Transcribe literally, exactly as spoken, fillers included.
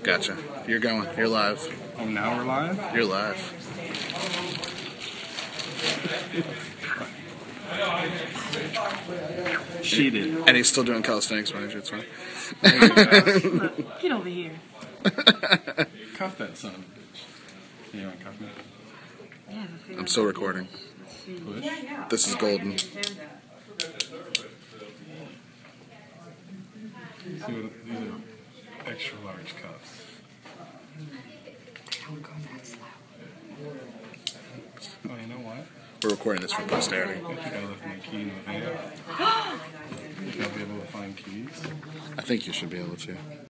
Gotcha. You're going. You're live. Oh, now we're live? You're live. Cheated. And he's still doing calisthenics manager. It's fine. Look, get over here. Cuff that son of a bitch. You want to cuff me? Yeah, I'm still recording. Push. This is golden. See what, these are extra large cuffs. Don't go that slow. Oh, you know what? We're recording this for posterity. I think I left my key in the van. Think I'll be able to find keys? I think you should be able to.